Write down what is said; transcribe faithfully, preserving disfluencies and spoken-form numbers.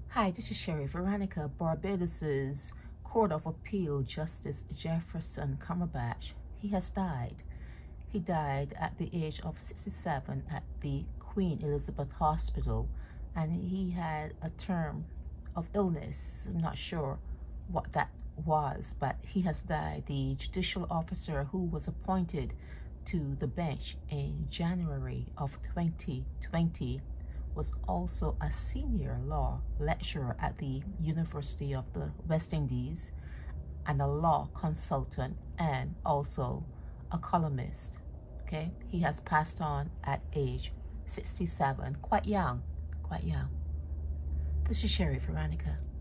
Hi, this is Sherry Veronica. Barbados's Court of Appeal Justice Jefferson Cumberbatch, he has died. He died at the age of sixty-seven at the Queen Elizabeth Hospital, and he had a term of illness. I'm not sure what that was, but he has died. The judicial officer who was appointed to the bench in January of twenty twenty was also a senior law lecturer at the University of the West Indies and a law consultant and also a columnist. Okay, he has passed on at age sixty-seven, quite young, quite young. This is Sherry Veronica.